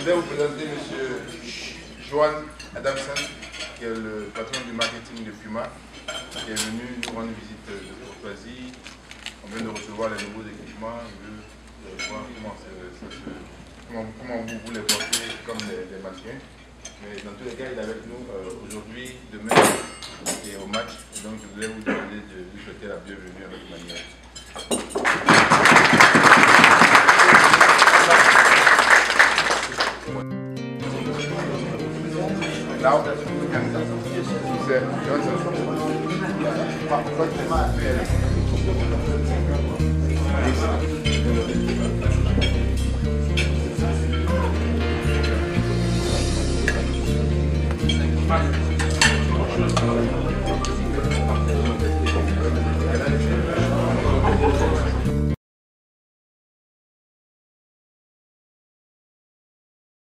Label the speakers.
Speaker 1: voudrais vous présenter M. Johan Adamson, qui est le patron du marketing de Puma, qui est venu nous rendre une visite de courtoisie. On vient de recevoir les nouveaux équipements. Il veut voir comment vous les portez comme les mannequins. Mais dans tous les cas, il est avec nous aujourd'hui, demain et au match. Donc je voulais vous demander de lui souhaiter la bienvenue à notre manière. Now, Johnson.